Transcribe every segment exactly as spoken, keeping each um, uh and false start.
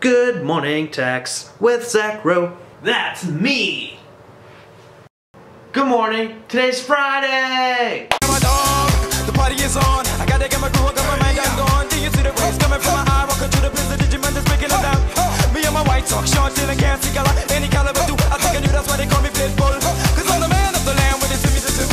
Good morning, Tex with Zach Rowe. That's me! Good morning. Today's Friday! My dog, the party is on. I gotta get my crew, I got my mind, I'm gone. Do you see the rays coming from my eye? Walking to the place, the Digimon just picking them down. Me and my white talk, short, till I can't see color. Any caliber do, I think I knew that's why they call me Pitbull. Cause I'm the man of the land when they see me just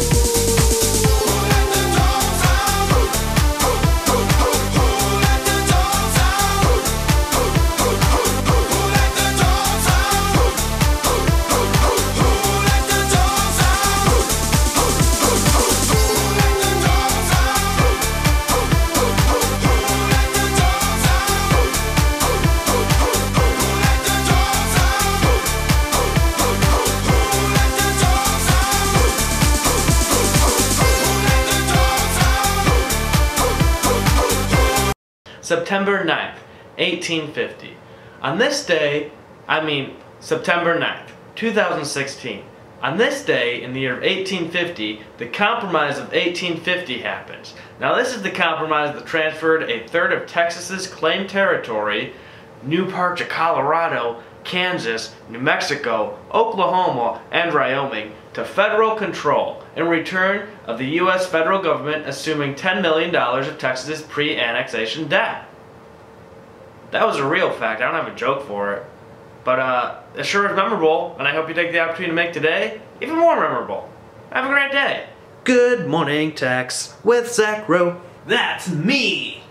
September ninth, eighteen fifty. On this day, I mean September ninth, two thousand sixteen. On this day, in the year of eighteen fifty, the Compromise of eighteen fifty happens. Now this is the compromise that transferred a third of Texas's claimed territory, new parts of Colorado, Kansas, New Mexico, Oklahoma, and Wyoming to federal control in return of the U S federal government assuming ten million dollars of Texas's pre-annexation debt. That was a real fact. I don't have a joke for it. But uh, it sure is memorable, and I hope you take the opportunity to make today even more memorable. Have a great day. Good morning, Tex with Zach Rowe. That's me!